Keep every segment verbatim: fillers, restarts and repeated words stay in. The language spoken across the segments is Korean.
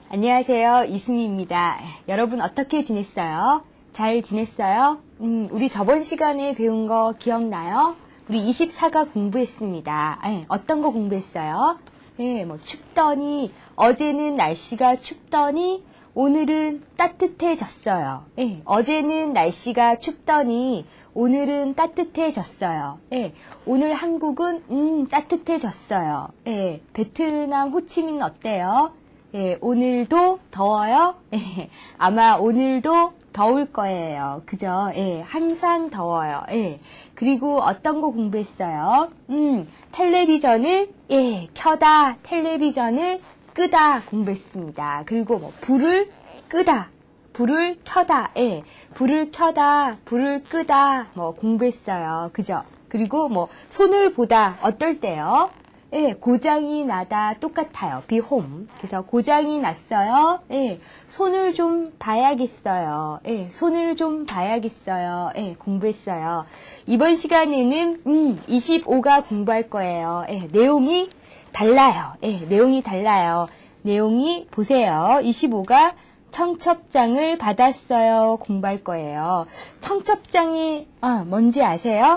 안녕하세요. 이승희입니다. 여러분 어떻게 지냈어요? 잘 지냈어요? 음, 우리 저번 시간에 배운 거 기억나요? 우리 이십사 가 공부했습니다. 네, 어떤 거 공부했어요? 네, 뭐 춥더니, 어제는 날씨가 춥더니 오늘은 따뜻해졌어요. 네, 어제는 날씨가 춥더니 오늘은 따뜻해졌어요. 네, 오늘 한국은 음 따뜻해졌어요. 네, 베트남 호치민 어때요? 예, 오늘도 더워요? 예, 아마 오늘도 더울 거예요. 그죠? 예, 항상 더워요. 예, 그리고 어떤 거 공부했어요? 음, 텔레비전을, 예, 켜다, 텔레비전을 끄다 공부했습니다. 그리고 뭐, 불을 끄다, 불을 켜다, 예, 불을 켜다, 불을 끄다, 뭐, 공부했어요. 그죠? 그리고 뭐, 손을 보다, 어떨 때요? 예, 고장이 나다 똑같아요. be home. 그래서 고장이 났어요. 예, 손을 좀 봐야겠어요. 예, 손을 좀 봐야겠어요. 예, 공부했어요. 이번 시간에는 음, 이십오 가 공부할 거예요. 예, 내용이 달라요. 예, 내용이 달라요. 내용이 보세요. 이십오 가 청첩장을 받았어요. 공부할 거예요. 청첩장이 아, 뭔지 아세요?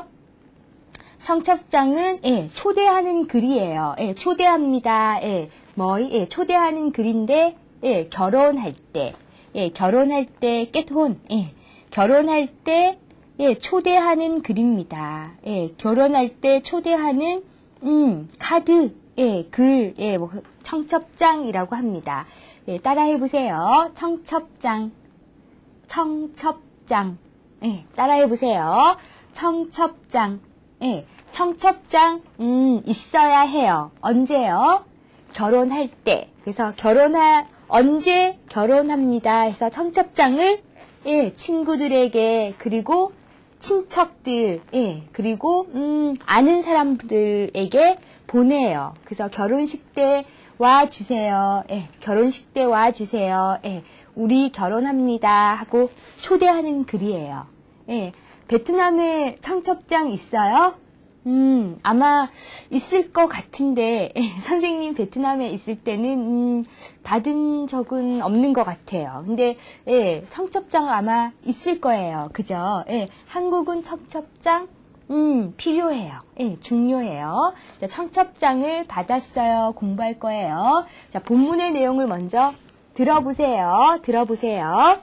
청첩장은 예, 초대하는 글이에요. 예, 초대합니다. 예, 뭐, 예, 초대하는 글인데 예, 결혼할 때, 예, 결혼할 때 깨혼, 예, 결혼할 때 예, 초대하는 글입니다. 예, 결혼할 때 초대하는 음, 카드, 예, 글, 예, 뭐 청첩장이라고 합니다. 예, 따라해 보세요. 청첩장, 청첩장, 예, 따라해 보세요. 청첩장. 예, 청첩장, 음, 있어야 해요. 언제요? 결혼할 때. 그래서 결혼할, 언제 결혼합니다. 해서 청첩장을, 예, 친구들에게, 그리고 친척들, 예, 그리고, 음, 아는 사람들에게 보내요. 그래서 결혼식 때 와주세요. 예, 결혼식 때 와주세요. 예, 우리 결혼합니다. 하고 초대하는 글이에요. 예. 베트남에 청첩장 있어요? 음, 아마 있을 것 같은데, 예, 선생님 베트남에 있을 때는, 음, 받은 적은 없는 것 같아요. 근데, 예, 청첩장 아마 있을 거예요. 그죠? 예, 한국은 청첩장, 음, 필요해요. 예, 중요해요. 자, 청첩장을 받았어요. 공부할 거예요. 자, 본문의 내용을 먼저 들어보세요. 들어보세요.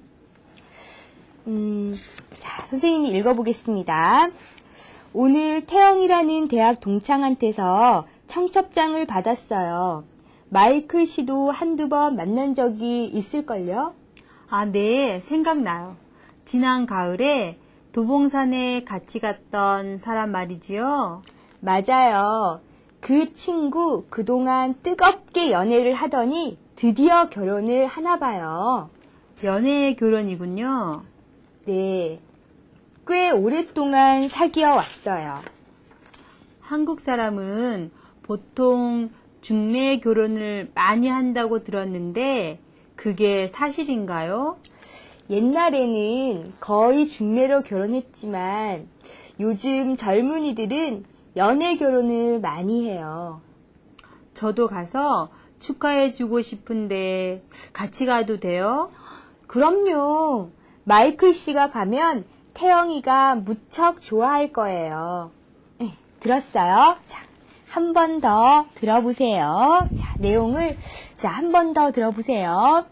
음, 자, 선생님이 읽어보겠습니다. 오늘 태영이라는 대학 동창한테서 청첩장을 받았어요. 마이클 씨도 한두 번 만난 적이 있을걸요? 아, 네, 생각나요. 지난 가을에 도봉산에 같이 갔던 사람 말이지요? 맞아요. 그 친구 그동안 뜨겁게 연애를 하더니 드디어 결혼을 하나 봐요. 연애 결혼이군요. 네, 꽤 오랫동안 사귀어 왔어요. 한국 사람은 보통 중매 결혼을 많이 한다고 들었는데 그게 사실인가요? 옛날에는 거의 중매로 결혼했지만 요즘 젊은이들은 연애 결혼을 많이 해요. 저도 가서 축하해주고 싶은데 같이 가도 돼요? 그럼요. 마이클 씨가 가면 태영이가 무척 좋아할 거예요. 네, 들었어요? 자, 한 번 더 들어보세요. 자, 내용을 자, 한 번 더 들어보세요.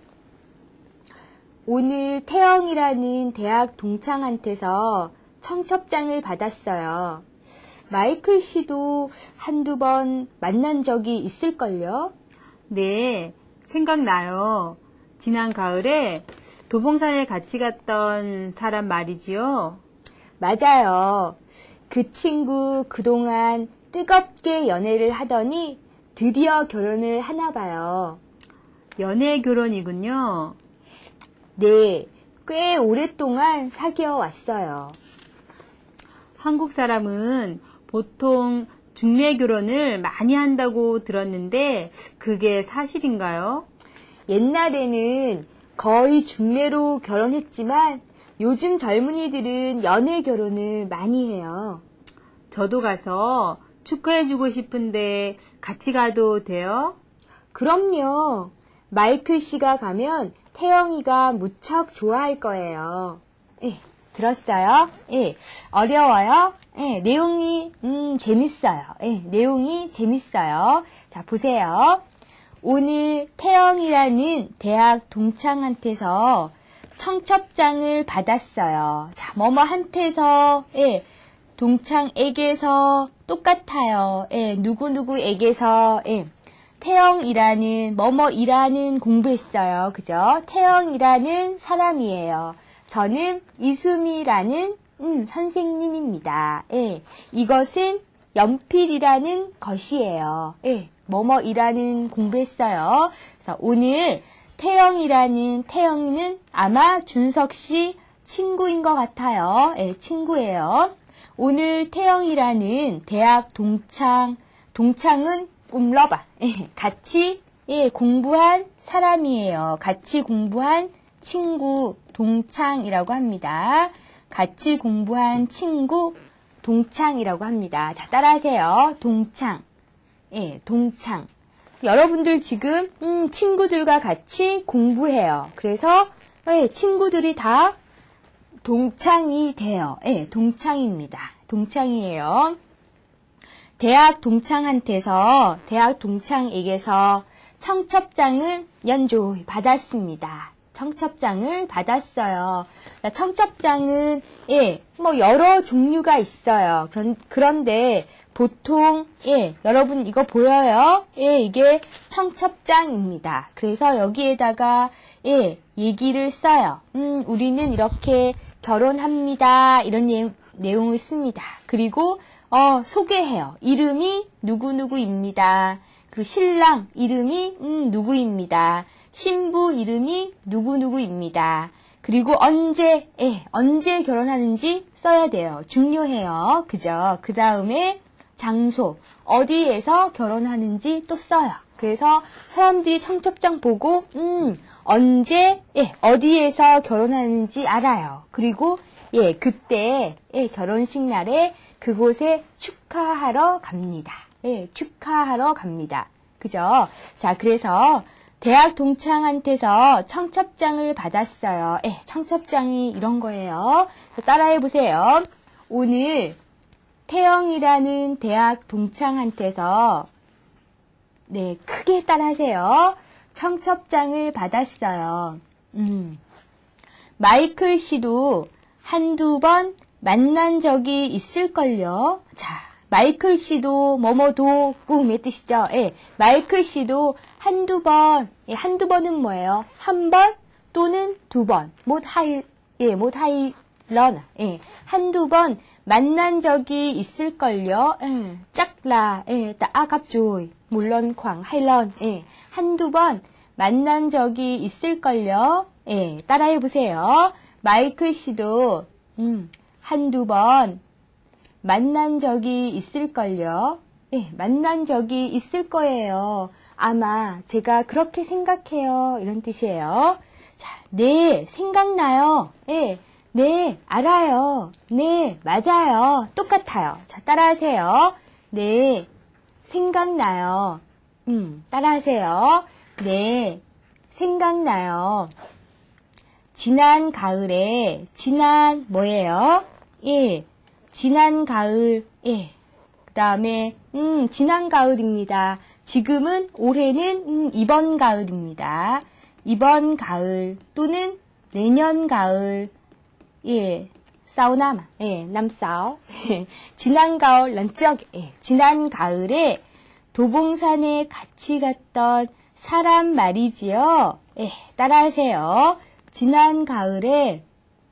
오늘 태영이라는 대학 동창한테서 청첩장을 받았어요. 마이클 씨도 한두 번 만난 적이 있을걸요? 네, 생각나요. 지난 가을에 도봉산에 같이 갔던 사람 말이지요? 맞아요. 그 친구 그동안 뜨겁게 연애를 하더니 드디어 결혼을 하나 봐요. 연애 결혼이군요. 네, 꽤 오랫동안 사귀어 왔어요. 한국 사람은 보통 중매 결혼을 많이 한다고 들었는데 그게 사실인가요? 옛날에는 거의 중매로 결혼했지만 요즘 젊은이들은 연애 결혼을 많이 해요. 저도 가서 축하해주고 싶은데 같이 가도 돼요? 그럼요. 마이클 씨가 가면 태영이가 무척 좋아할 거예요. 예, 들었어요? 예, 어려워요? 예, 내용이, 음, 재밌어요. 예, 내용이 재밌어요. 자, 보세요. 오늘 태영이라는 대학 동창한테서 청첩장을 받았어요. 자, 뭐뭐한테서, 예, 동창에게서 똑같아요. 예, 누구누구에게서, 예, 태영이라는, 뭐뭐이라는 공부했어요. 그죠? 태영이라는 사람이에요. 저는 이수미라는, 음, 선생님입니다. 예, 이것은 연필이라는 것이에요. 예, 뭐뭐이라는 공부했어요. 그래서 오늘 태영이라는, 태영이는 아마 준석 씨 친구인 것 같아요. 예, 친구예요. 오늘 태영이라는 대학 동창, 동창은 꿈러봐. 예, 같이, 예, 공부한 사람이에요. 같이 공부한 친구, 동창이라고 합니다. 같이 공부한 친구, 동창이라고 합니다. 자, 따라하세요. 동창. 예, 동창. 여러분들 지금 음, 친구들과 같이 공부해요. 그래서 예, 친구들이 다 동창이 돼요. 예, 동창입니다. 동창이에요. 대학 동창한테서, 대학 동창에게서 청첩장을 연조히 받았습니다. 청첩장을 받았어요. 청첩장은, 예, 뭐, 여러 종류가 있어요. 그런, 그런데, 보통, 예, 여러분 이거 보여요? 예, 이게 청첩장입니다. 그래서 여기에다가, 예, 얘기를 써요. 음, 우리는 이렇게 결혼합니다. 이런 내용, 내용을 씁니다. 그리고, 어, 소개해요. 이름이 누구누구입니다. 그 신랑 이름이, 음, 누구입니다. 신부 이름이 누구누구입니다. 그리고 언제, 예, 언제 결혼하는지 써야 돼요. 중요해요. 그죠? 그 다음에 장소, 어디에서 결혼하는지 또 써요. 그래서 사람들이 청첩장 보고, 음, 언제, 예, 어디에서 결혼하는지 알아요. 그리고, 예, 그때, 예, 결혼식 날에 그곳에 축하하러 갑니다. 예, 축하하러 갑니다. 그죠? 자, 그래서, 대학 동창한테서 청첩장을 받았어요. 예, 청첩장이 이런 거예요. 그래서 따라해 보세요. 오늘 태영이라는 대학 동창한테서 네, 크게 따라하세요. 청첩장을 받았어요. 음. 마이클 씨도 한두 번 만난 적이 있을걸요. 자, 마이클 씨도 뭐뭐도 꿈의 뜻이죠. 예, 마이클 씨도 한두 번, 예, 한두 번은 뭐예요? 한 번 또는 두 번. 못 하이, 예, 못 하이런, 예, 한두 번 만난 적이 있을걸요. 예, 짝라, 예, 따갑조이, 물론 광, 하이런, 예, 한두 번 만난 적이 있을걸요. 예, 따라해 보세요. 마이클 씨도, 음, 한두 번 만난 적이 있을걸요. 예, 만난 적이 있을 거예요. 아마 제가 그렇게 생각해요. 이런 뜻이에요. 자, 네, 생각나요. 예, 네, 알아요. 네, 맞아요. 똑같아요. 자, 따라하세요. 네, 생각나요. 음, 따라하세요. 네, 생각나요. 지난 가을에, 지난 뭐예요? 예, 지난 가을, 예. 그 다음에, 음, 지난 가을입니다. 지금은, 올해는, 음, 이번 가을입니다. 이번 가을, 또는 내년 가을, 예, 싸우나마, 예, 남싸우. 지난 가을, 런적, 예, 지난 가을에 도봉산에 같이 갔던 사람 말이지요. 예, 따라하세요. 지난 가을에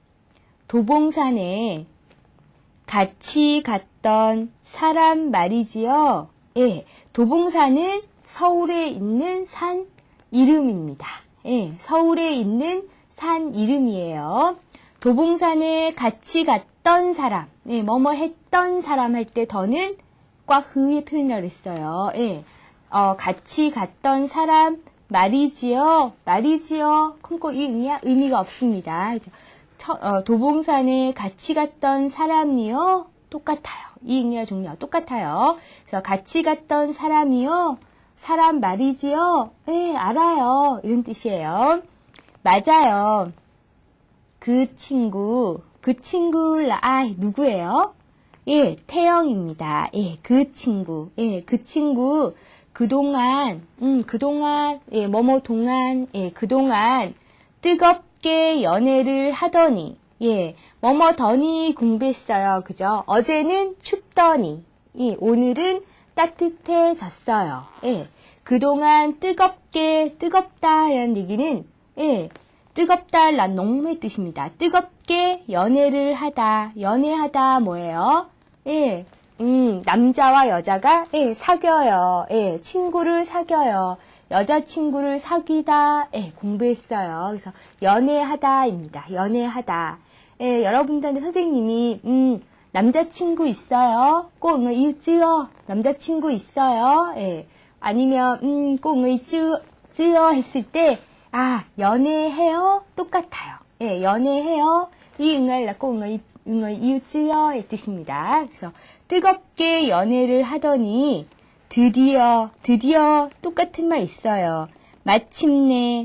도봉산에 같이 갔던 사람 말이지요. 예, 도봉산은 서울에 있는 산 이름입니다. 예, 서울에 있는 산 이름이에요. 도봉산에 같이 갔던 사람, 예, 뭐뭐 했던 사람 할 때 더는 꽉흐의 표현이라고 했어요. 예, 어, 같이 갔던 사람 말이지요. 말이지요. 콩고 이 의미, 의미가 없습니다. 처, 어, 도봉산에 같이 갔던 사람이요. 똑같아요. 이 의미와 종류가 똑같아요. 그래서 같이 갔던 사람이요. 사람 말이지요? 예, 알아요. 이런 뜻이에요. 맞아요. 그 친구, 그 친구, 아, 누구예요? 예, 태영입니다. 예, 그 친구, 예, 그 친구, 그동안, 음, 그동안, 예, 뭐뭐 동안, 예, 그동안 뜨겁게 연애를 하더니, 예, 뭐뭐 더니 공부했어요. 그죠? 어제는 춥더니, 예, 오늘은 따뜻해졌어요. 예, 그동안 뜨겁게, 뜨겁다라는 얘기는, 예, 뜨겁다란 농무의 뜻입니다. 뜨겁게 연애를 하다, 연애하다 뭐예요? 예, 음, 남자와 여자가, 예, 사귀어요. 예, 친구를 사귀어요. 여자친구를 사귀다, 예, 공부했어요. 그래서 연애하다입니다. 연애하다. 예, 여러분들한테 선생님이, 음, 남자친구 있어요? 꼭 있지요? 남자친구 있어요? 예, 아니면, 음, 꼭 있지요? 했을 때, 아, 연애해요? 똑같아요. 예, 연애해요? 이 응을 꼭 응을 이웃지요의 뜻입니다. 그래서 뜨겁게 연애를 하더니 드디어, 드디어 똑같은 말 있어요. 마침내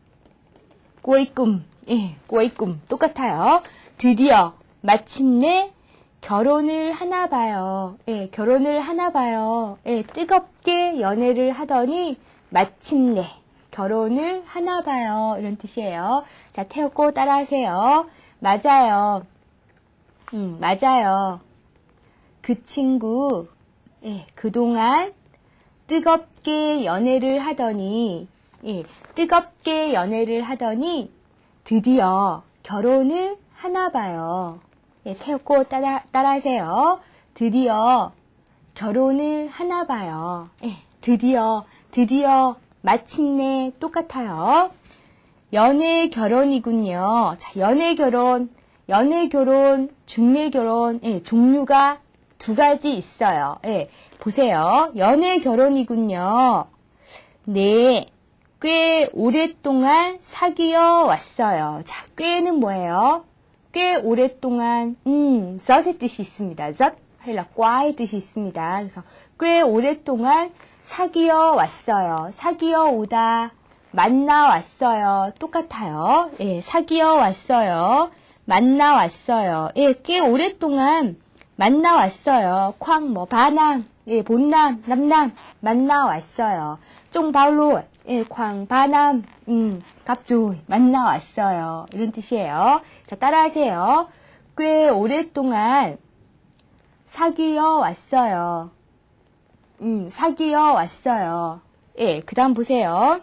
꼬이꿈, 예, 꼬이꿈 똑같아요. 드디어, 마침내 결혼을 하나 봐요. 예, 결혼을 하나 봐요. 예, 뜨겁게 연애를 하더니 마침내 결혼을 하나 봐요. 이런 뜻이에요. 자, 태웠고 따라하세요. 맞아요. 음, 맞아요. 그 친구, 예, 그동안 뜨겁게 연애를 하더니, 예, 뜨겁게 연애를 하더니 드디어 결혼을 하나 봐요. 예, 태웠고 따라, 따라하세요. 드디어 결혼을 하나 봐요. 예, 드디어, 드디어 마침내 똑같아요. 연애 결혼이군요. 자, 연애 결혼, 연애 결혼, 중매 결혼, 예, 종류가 두 가지 있어요. 예, 보세요. 연애 결혼이군요. 네, 꽤 오랫동안 사귀어 왔어요. 자, 꽤는 뭐예요? 꽤 오랫동안, 음, 젖의 뜻이 있습니다. 젖, hay 꽈의 뜻이 있습니다. 그래서 꽤 오랫동안 사귀어 왔어요. 사귀어 오다, 만나 왔어요. 똑같아요. 예, 사귀어 왔어요. 만나 왔어요. 예, 꽤 오랫동안 만나 왔어요. 쾅, 뭐, 바남, 예, 본남, 남남, 만나 왔어요. 쫑바울로, 예, 쾅, 바남, 음, 갑주이, 만나 왔어요. 이런 뜻이에요. 자, 따라하세요. 꽤 오랫동안 사귀어 왔어요. 음, 사귀어 왔어요. 예, 그 다음 보세요.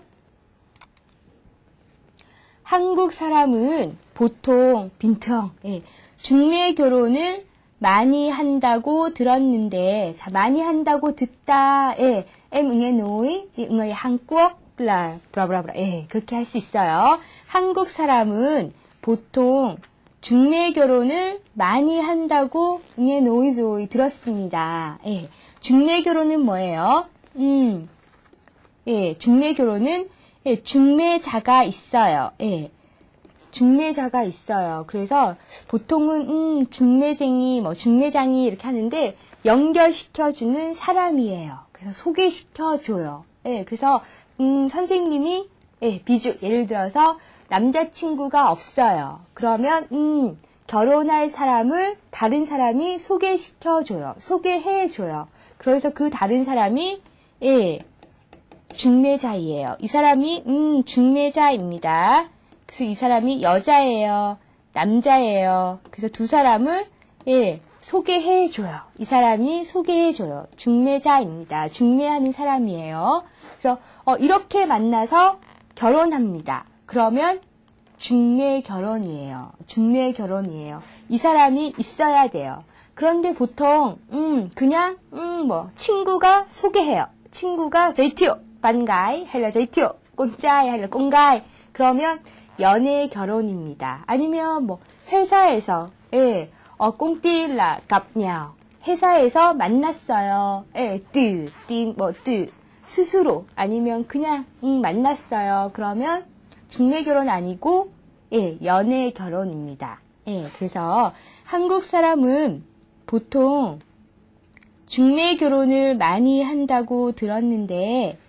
한국 사람은 보통 빈통, 예, 중매 결혼을 많이 한다고 들었는데, 자, 많이 한다고 듣다, 예, em 응애 노이, 응애 한국, 라, 브라브라브라, 예, 그렇게 할 수 있어요. 한국 사람은 보통 중매 결혼을 많이 한다고 응애 노이조이 들었습니다. 예, 중매 결혼은 뭐예요? 음, 예, 중매 결혼은 예, 중매자가 있어요. 예, 중매자가 있어요. 그래서 보통은 음, 중매쟁이, 뭐 중매장이 이렇게 하는데 연결시켜주는 사람이에요. 그래서 소개시켜줘요. 예, 그래서 음, 선생님이 예, 비주 예를 들어서 남자친구가 없어요. 그러면 음, 결혼할 사람을 다른 사람이 소개시켜줘요. 소개해줘요. 그래서 그 다른 사람이 예, 중매자이에요. 이 사람이 음, 중매자입니다. 그래서 이 사람이 여자예요. 남자예요. 그래서 두 사람을 예, 소개해줘요. 이 사람이 소개해줘요. 중매자입니다. 중매하는 사람이에요. 그래서 어, 이렇게 만나서 결혼합니다. 그러면 중매 결혼이에요. 중매 결혼이에요. 이 사람이 있어야 돼요. 그런데 보통 음, 그냥 음, 뭐 친구가 소개해요. 친구가 저이티오 반가이 할라 저이티오 꼰짜이 할라 꼰가이 그러면 연애 결혼입니다. 아니면 뭐 회사에서 예, 어 꽁띠라 갑냐 회사에서 만났어요. 예, 뜨, 띵, 뭐 뜨 스스로 아니면 그냥 음, 만났어요. 그러면 중매 결혼 아니고 예, 연애 결혼입니다. 예, 그래서 한국 사람은 보통 중매 결혼을 많이 한다고 들었는데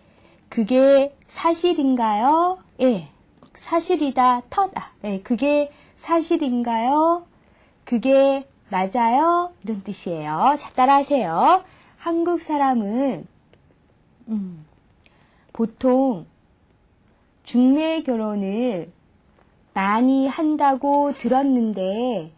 그게 사실인가요? 예, 사실이다, 텄, 아, 예, 그게 사실인가요? 그게 맞아요? 이런 뜻이에요. 자, 따라하세요. 한국 사람은, 음, 보통 중매 결혼을 많이 한다고 들었는데,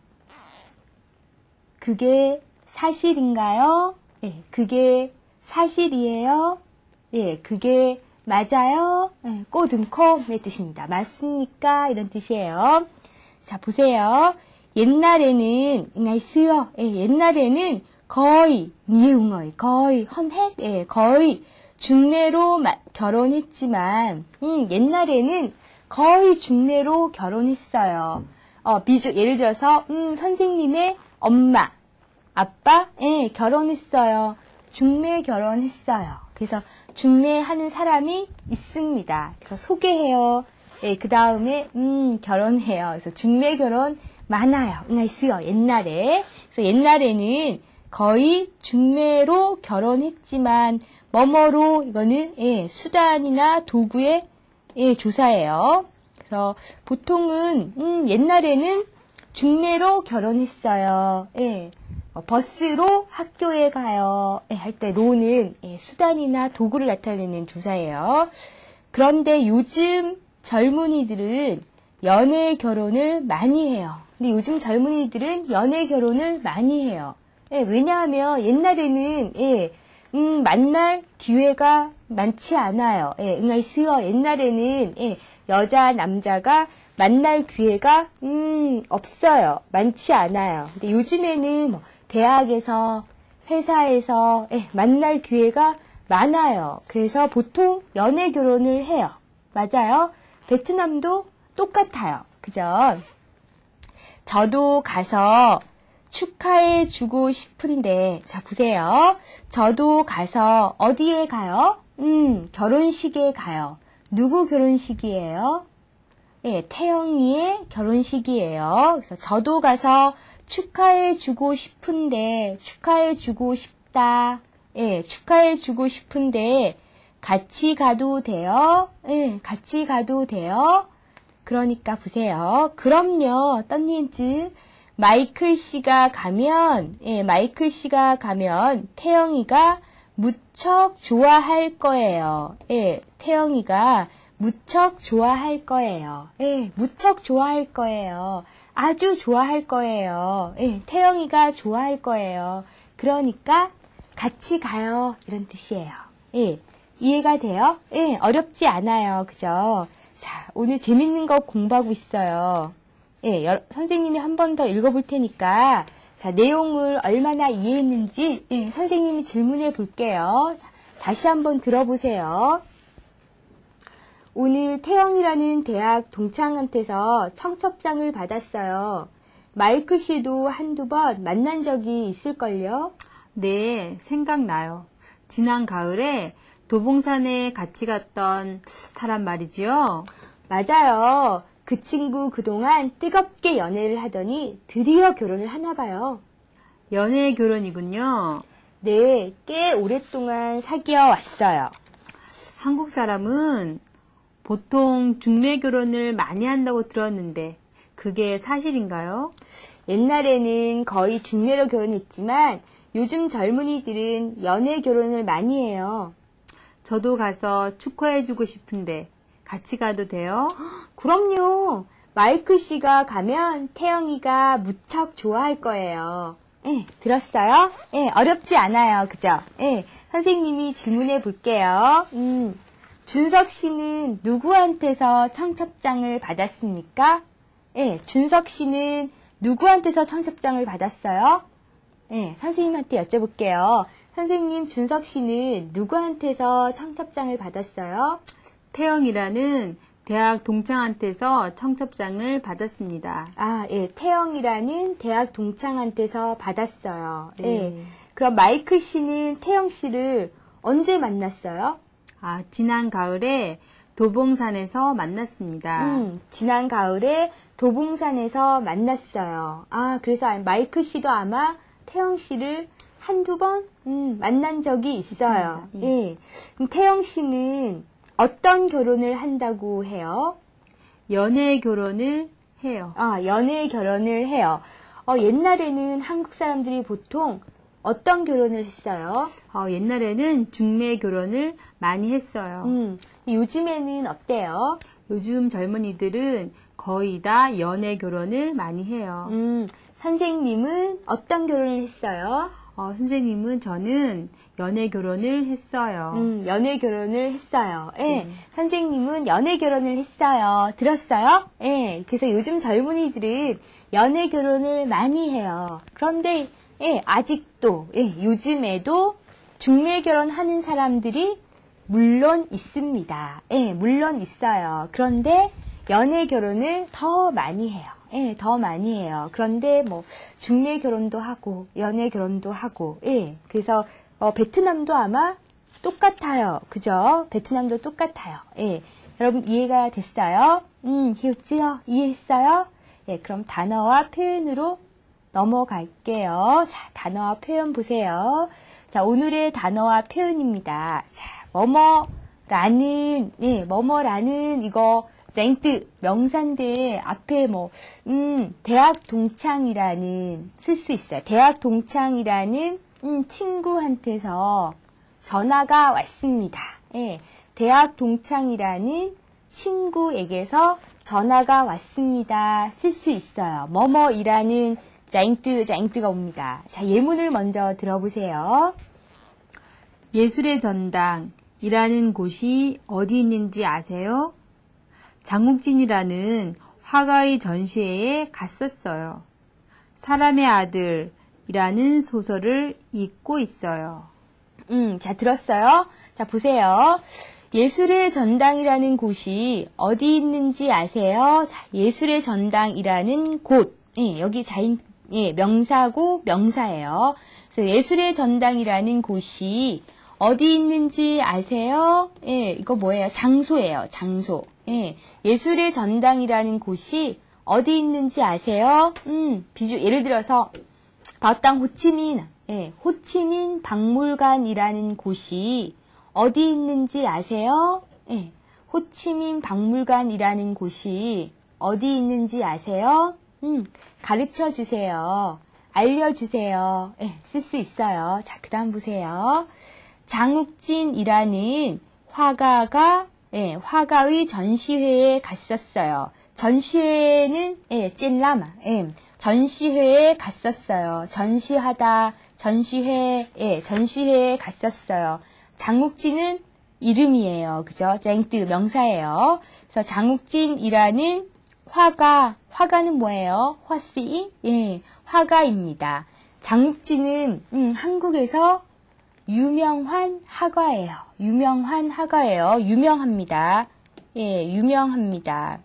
그게 사실인가요? 예, 그게 사실이에요? 예, 그게 맞아요? 예, 꼬듬콤의 뜻입니다. 맞습니까? 이런 뜻이에요. 자, 보세요. 옛날에는, 나이스요. 예, 옛날에는 거의, 니웅어이, 거의, 헌헷, 예, 거의 중매로 마, 결혼했지만, 음, 옛날에는 거의 중매로 결혼했어요. 어, 비주, 예를 들어서, 음, 선생님의 엄마, 아빠, 예, 결혼했어요. 중매 결혼했어요. 그래서 중매하는 사람이 있습니다. 그래서 소개해요. 예, 그 다음에, 음, 결혼해요. 그래서 중매 결혼 많아요. 있어요. 옛날에. 그래서 옛날에는 거의 중매로 결혼했지만, 뭐뭐로, 이거는, 예, 수단이나 도구의, 예, 조사예요. 그래서 보통은, 음, 옛날에는 중매로 결혼했어요. 예. 어, 버스로 학교에 가요. 예, 할 때 로는 예, 수단이나 도구를 나타내는 조사예요. 그런데 요즘 젊은이들은 연애 결혼을 많이 해요. 근데 요즘 젊은이들은 연애 결혼을 많이 해요. 예, 왜냐하면 옛날에는 예, 음, 만날 기회가 많지 않아요. 예, 응아이스요. 옛날에는 예, 여자 남자가 만날 기회가 음, 없어요. 많지 않아요. 근데 요즘에는 뭐 대학에서, 회사에서 예, 만날 기회가 많아요. 그래서 보통 연애 결혼을 해요. 맞아요? 베트남도 똑같아요. 그죠? 저도 가서 축하해 주고 싶은데, 자, 보세요. 저도 가서 어디에 가요? 음, 결혼식에 가요. 누구 결혼식이에요? 예, 태영이의 결혼식이에요. 그래서 저도 가서 축하해 주고 싶은데, 축하해 주고 싶다. 예, 축하해 주고 싶은데, 같이 가도 돼요? 예, 같이 가도 돼요? 그러니까 보세요. 그럼요, 떤니엔즈. 마이클 씨가 가면, 예, 마이클 씨가 가면 태영이가 무척 좋아할 거예요. 예, 태영이가 무척 좋아할 거예요. 예, 무척 좋아할 거예요. 아주 좋아할 거예요. 예, 태영이가 좋아할 거예요. 그러니까 같이 가요. 이런 뜻이에요. 예, 이해가 돼요? 예, 어렵지 않아요. 그죠? 자, 오늘 재밌는 거 공부하고 있어요. 예, 여, 선생님이 한 번 더 읽어볼 테니까 자, 내용을 얼마나 이해했는지 예, 선생님이 질문해 볼게요. 자, 다시 한번 들어보세요. 오늘 태영이라는 대학 동창한테서 청첩장을 받았어요. 마이클 씨도 한두 번 만난 적이 있을걸요? 네, 생각나요. 지난 가을에 도봉산에 같이 갔던 사람 말이지요. 맞아요. 그 친구 그동안 뜨겁게 연애를 하더니 드디어 결혼을 하나 봐요. 연애 결혼이군요. 네, 꽤 오랫동안 사귀어 왔어요. 한국 사람은 보통 중매 결혼을 많이 한다고 들었는데 그게 사실인가요? 옛날에는 거의 중매로 결혼했지만 요즘 젊은이들은 연애 결혼을 많이 해요. 저도 가서 축하해주고 싶은데 같이 가도 돼요? 그럼요. 마이클 씨가 가면 태영이가 무척 좋아할 거예요. 예, 들었어요? 예, 어렵지 않아요. 그죠? 예, 선생님이 질문해 볼게요. 음, 준석 씨는 누구한테서 청첩장을 받았습니까? 예, 준석 씨는 누구한테서 청첩장을 받았어요? 예, 선생님한테 여쭤볼게요. 선생님, 준석 씨는 누구한테서 청첩장을 받았어요? 태영이라는 대학 동창한테서 청첩장을 받았습니다. 아, 예, 태영이라는 대학 동창한테서 받았어요. 예. 네. 그럼 마이클 씨는 태영 씨를 언제 만났어요? 아, 지난 가을에 도봉산에서 만났습니다. 음, 지난 가을에 도봉산에서 만났어요. 아, 그래서 마이클 씨도 아마 태영 씨를 한두 번 음, 만난 적이 있어요. 있습니다. 예. 예. 그럼 태영 씨는 어떤 결혼을 한다고 해요? 연애 결혼을 해요. 아, 연애 결혼을 해요. 어, 옛날에는 한국 사람들이 보통 어떤 결혼을 했어요? 어, 옛날에는 중매 결혼을 많이 했어요. 음, 요즘에는 어때요? 요즘 젊은이들은 거의 다 연애 결혼을 많이 해요. 음, 선생님은 어떤 결혼을 했어요? 어, 선생님은 저는 연애 결혼을 했어요. 음, 연애 결혼을 했어요. 예. 음. 선생님은 연애 결혼을 했어요. 들었어요? 예. 그래서 요즘 젊은이들은 연애 결혼을 많이 해요. 그런데, 예, 아직도, 예, 요즘에도 중매 결혼하는 사람들이 물론 있습니다. 예, 물론 있어요. 그런데 연애 결혼을 더 많이 해요. 예, 더 많이 해요. 그런데 뭐, 중매 결혼도 하고, 연애 결혼도 하고, 예. 그래서 어, 베트남도 아마 똑같아요. 그죠? 베트남도 똑같아요. 예. 여러분 이해가 됐어요? 음, hiểu 지요? 이해했어요? 예, 그럼 단어와 표현으로 넘어갈게요. 자, 단어와 표현 보세요. 자, 오늘의 단어와 표현입니다. 자, 뭐뭐라는, 예, 뭐뭐라는 이거 쟁뜨 명사인데 앞에 뭐, 음, 대학 동창이라는 쓸 수 있어요. 대학 동창이라는 음, 친구한테서 전화가 왔습니다. 예, 대학 동창이라는 친구에게서 전화가 왔습니다. 쓸 수 있어요. 뭐뭐이라는 쟁뜨, 쟁뜨가 옵니다. 자, 예문을 먼저 들어보세요. 예술의 전당이라는 곳이 어디 있는지 아세요? 장욱진이라는 화가의 전시회에 갔었어요. 사람의 아들이라는 소설을 읽고 있어요. 음, 자, 들었어요? 자, 보세요. 예술의 전당이라는 곳이 어디 있는지 아세요? 자, 예술의 전당이라는 곳. 예, 여기 자인, 예, 명사고 명사예요. 그래서 예술의 전당이라는 곳이 어디 있는지 아세요? 예, 이거 뭐예요? 장소예요. 장소. 예, 예술의 전당이라는 곳이 어디 있는지 아세요? 음, 비주, 예를 들어서, 바오땅 호치민, 예, 호치민 박물관이라는 곳이 어디 있는지 아세요? 예, 호치민 박물관이라는 곳이 어디 있는지 아세요? 음, 가르쳐 주세요. 알려주세요. 예, 쓸 수 있어요. 자, 그 다음 보세요. 장욱진이라는 화가가, 예, 화가의 전시회에 갔었어요. 전시회는, 예, 찐라마, 예, 전시회에 갔었어요. 전시하다, 전시회, 예, 전시회에 갔었어요. 장욱진은 이름이에요. 그죠? 쟁뜨 명사예요. 그래서 장욱진이라는 화가, 화가는 뭐예요? 화씨? 예, 화가입니다. 장욱진은, 음, 한국에서 유명한 화가예요. 유명한 화가예요. 유명합니다. 예, 유명합니다.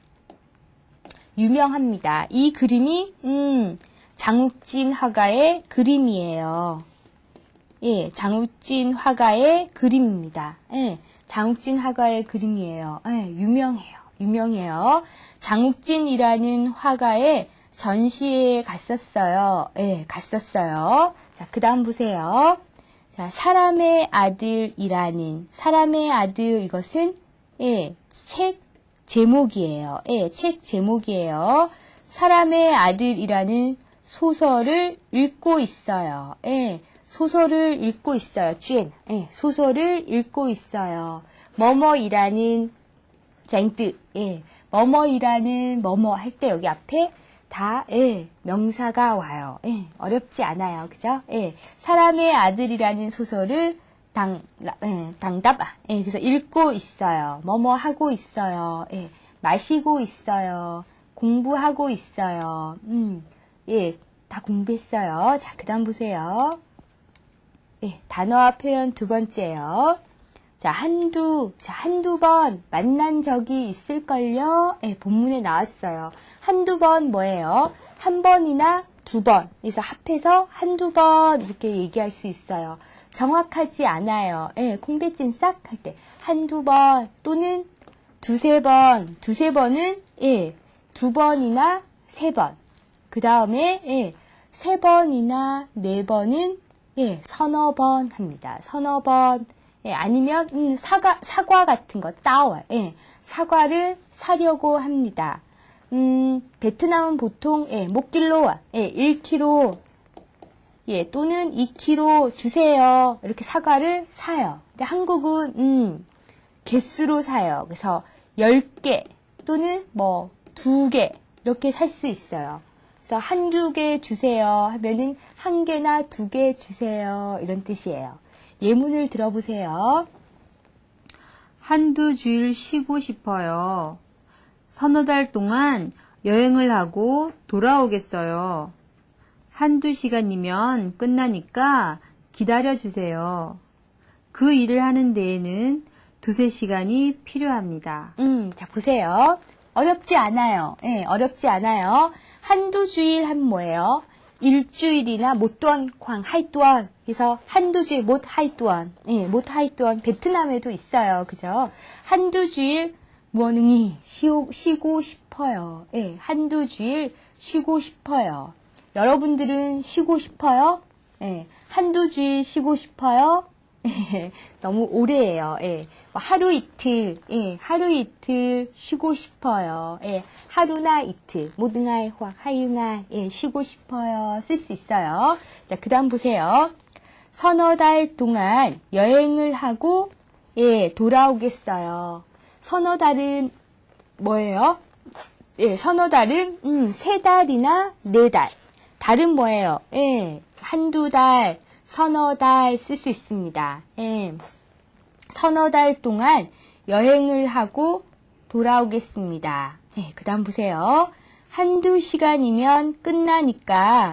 유명합니다. 이 그림이, 음, 장욱진 화가의 그림이에요. 예, 장욱진 화가의 그림입니다. 예, 장욱진 화가의 그림이에요. 예, 유명해요. 유명해요. 장욱진이라는 화가의 전시회에 갔었어요. 예, 갔었어요. 자, 그 다음 보세요. 자, 사람의 아들이라는, 사람의 아들, 이것은, 예, 책 제목이에요. 예, 책 제목이에요. 사람의 아들이라는 소설을 읽고 있어요. 예, 소설을 읽고 있어요. 쥐엔, 예, 소설을 읽고 있어요. 뭐뭐이라는 쟁뜨, 예, 뭐뭐이라는 뭐뭐 할 때 여기 앞에 다, 예, 명사가 와요. 예, 어렵지 않아요. 그죠? 예, 사람의 아들이라는 소설을 당, 예, 당답, 예, 그래서 읽고 있어요. 뭐뭐 하고 있어요. 예, 마시고 있어요. 공부하고 있어요. 음, 예, 다 공부했어요. 자, 그 다음 보세요. 예, 단어와 표현 두 번째요. 자, 한두, 자, 한두 번 만난 적이 있을걸요? 예, 본문에 나왔어요. 한두 번 뭐예요? 한 번이나 두 번. 그래서 합해서 한두 번 이렇게 얘기할 수 있어요. 정확하지 않아요. 예, 콩배찐싹 할 때. 한두 번 또는 두세 번. 두세 번은, 예, 두 번이나 세 번. 그 다음에, 예, 세 번이나 네 번은, 예, 서너 번 합니다. 서너 번. 예, 아니면 음, 사과 사과 같은 거 따와. 예, 사과를 사려고 합니다. 음, 베트남은 보통 예, 목길로 예, 일 킬로그램 예, 또는 이 킬로그램 주세요. 이렇게 사과를 사요. 근데 한국은 음, 개수로 사요. 그래서 열 개 또는 뭐 두 개 이렇게 살 수 있어요. 그래서 한두 개 주세요 하면은 한 개나 두 개 주세요. 이런 뜻이에요. 예문을 들어보세요. 한두 주일 쉬고 싶어요. 서너 달 동안 여행을 하고 돌아오겠어요. 한두 시간이면 끝나니까 기다려주세요. 그 일을 하는 데에는 두세 시간이 필요합니다. 음, 자, 보세요. 어렵지 않아요. 예, 어렵지 않아요. 한두 주일 하면 뭐예요? 일주일이나 못두원 광 하이뚜원. 그래서 한두 주일 못 하이뚜원. 예, 못 하이뚜원. 베트남에도 있어요. 그죠? 한두 주일 뭐능이 쉬고, 쉬고 싶어요. 예, 한두 주일 쉬고 싶어요. 여러분들은 쉬고 싶어요? 예, 한두 주일 쉬고 싶어요? 예, 너무 오래예요. 예, 하루 이틀, 예, 하루 이틀 쉬고 싶어요. 예, 하루나 이틀, 모든아이 확 하유나, 예, 쉬고 싶어요. 쓸 수 있어요. 자, 그 다음 보세요. 서너 달 동안 여행을 하고, 예, 돌아오겠어요. 서너 달은 뭐예요? 예, 서너 달은, 음, 세 달이나 네 달. 달은 뭐예요? 예, 한두 달, 서너 달 쓸 수 있습니다. 예. 서너 달 동안 여행을 하고 돌아오겠습니다. 예, 그 다음 보세요. 한두 시간이면 끝나니까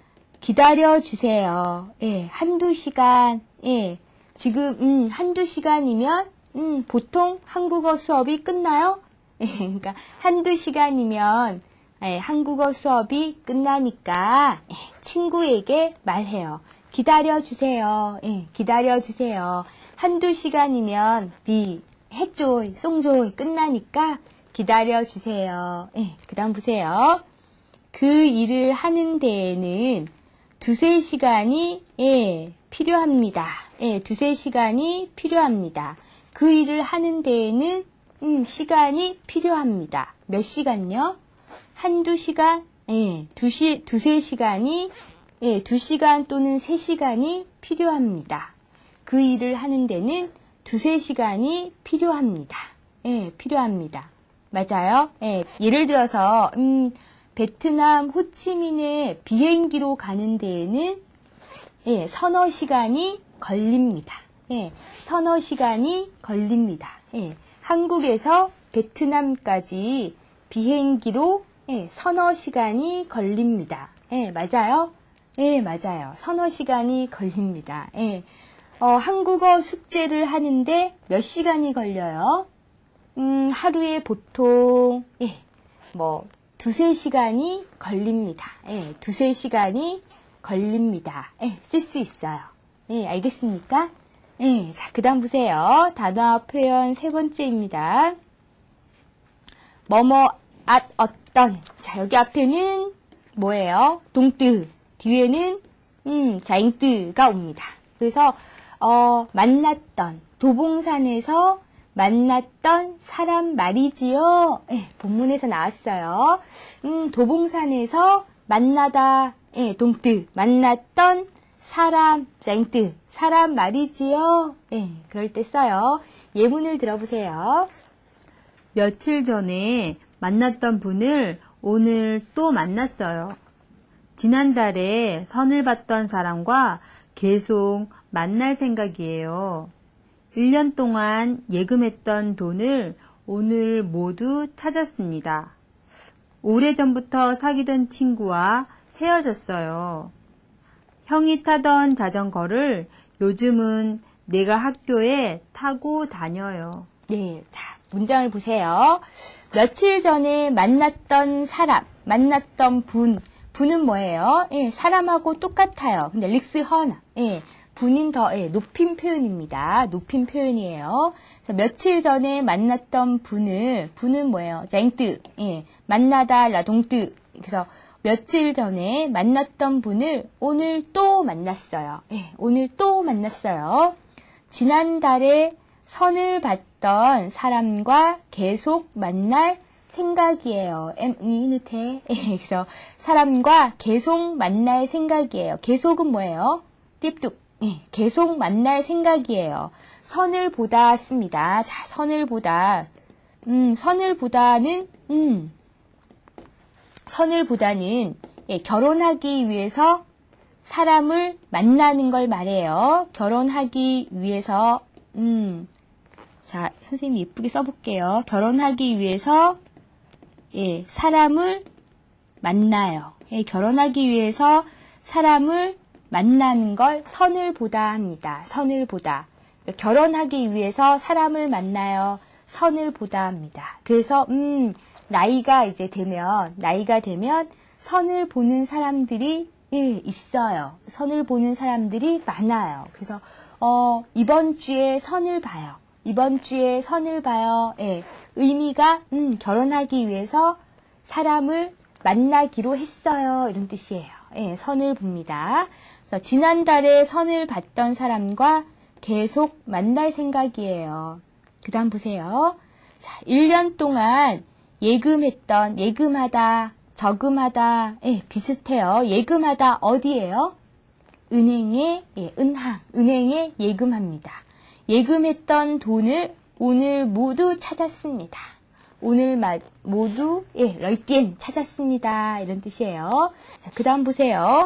기다려주세요. 예, 한두 시간. 예, 지금, 음, 한두 시간이면, 음, 보통 한국어 수업이 끝나요? 예, 그러니까 한두 시간이면, 예, 한국어 수업이 끝나니까, 예, 친구에게 말해요. 기다려주세요. 예, 기다려주세요. 한두 시간이면 비 해줘이, 송조이 끝나니까 기다려주세요. 예, 그 다음 보세요. 그 일을 하는 데에는 두세 시간이 예, 필요합니다. 예, 두세 시간이 필요합니다. 그 일을 하는 데에는 음, 시간이 필요합니다. 몇 시간요? 한두 시간? 예, 두시, 두세 시간이 예, 두 시간 또는 세 시간이 필요합니다. 그 일을 하는 데는 두세 시간이 필요합니다. 예, 필요합니다. 맞아요? 예, 예를 들어서, 음, 베트남 호치민에 비행기로 가는 데에는, 예, 서너 시간이 걸립니다. 예, 서너 시간이 걸립니다. 예, 한국에서 베트남까지 비행기로, 예, 서너 시간이 걸립니다. 예, 맞아요? 예, 맞아요. 서너 시간이 걸립니다. 예. 어, 한국어 숙제를 하는데 몇 시간이 걸려요? 음, 하루에 보통, 예, 뭐, 두세 시간이 걸립니다. 예, 두세 시간이 걸립니다. 예, 쓸 수 있어요. 예, 알겠습니까? 예, 자, 그 다음 보세요. 단어 표현 세 번째입니다. 뭐뭐, 앗, 어떤. 자, 여기 앞에는 뭐예요? 동뜨. 뒤에는 음, 자잉뜨가 옵니다. 그래서 어, 만났던 도봉산에서 만났던 사람 말이지요. 예, 본문에서 나왔어요. 음, 도봉산에서 만나다 예, 동뜨 만났던 사람 자잉뜨 사람 말이지요. 예, 그럴 때 써요. 예문을 들어보세요. 며칠 전에 만났던 분을 오늘 또 만났어요. 지난달에 선을 봤던 사람과 계속 만날 생각이에요. 일 년 동안 예금했던 돈을 오늘 모두 찾았습니다. 오래전부터 사귀던 친구와 헤어졌어요. 형이 타던 자전거를 요즘은 내가 학교에 타고 다녀요. 네, 자, 문장을 보세요. 며칠 전에 만났던 사람, 만났던 분, 분은 뭐예요? 예, 사람하고 똑같아요. 근데 릭스헌, 예, 분인 더 예, 높임 표현입니다. 높임 표현이에요. 그래서 며칠 전에 만났던 분을 분은 뭐예요? 쟁뜨, 예, 만나다 라동뜨. 그래서 며칠 전에 만났던 분을 오늘 또 만났어요. 예, 오늘 또 만났어요. 지난달에 선을 받던 사람과 계속 만날 생각이에요. em nghĩ như thế. 그래서 사람과 계속 만날 생각이에요. 계속은 뭐예요? tiếp tục. 계속 만날 생각이에요. 선을 보다 씁니다. 자, 선을 보다. 음, 선을 보다는 음. 선을 보다는 예, 결혼하기 위해서 사람을 만나는 걸 말해요. 결혼하기 위해서 음. 자, 선생님이 예쁘게 써볼게요. 결혼하기 위해서 예, 사람을 만나요. 예, 결혼하기 위해서 사람을 만나는 걸 선을 보다 합니다. 선을 보다. 그러니까 결혼하기 위해서 사람을 만나요. 선을 보다 합니다. 그래서 음, 나이가 이제 되면 나이가 되면 선을 보는 사람들이 예, 있어요. 선을 보는 사람들이 많아요. 그래서 어, 이번 주에 선을 봐요. 이번 주에 선을 봐요. 예, 의미가 음, 결혼하기 위해서 사람을 만나기로 했어요. 이런 뜻이에요. 예, 선을 봅니다. 그래서 지난달에 선을 봤던 사람과 계속 만날 생각이에요. 그 다음 보세요. 자, 일 년 동안 예금했던, 예금하다, 저금하다, 예, 비슷해요. 예금하다 어디예요? 은행에, 예, 은행, 은행에 예금합니다. 예금했던 돈을 오늘 모두 찾았습니다. 오늘 마, 모두, 예, 럴띠엔 찾았습니다. 이런 뜻이에요. 자, 그 다음 보세요.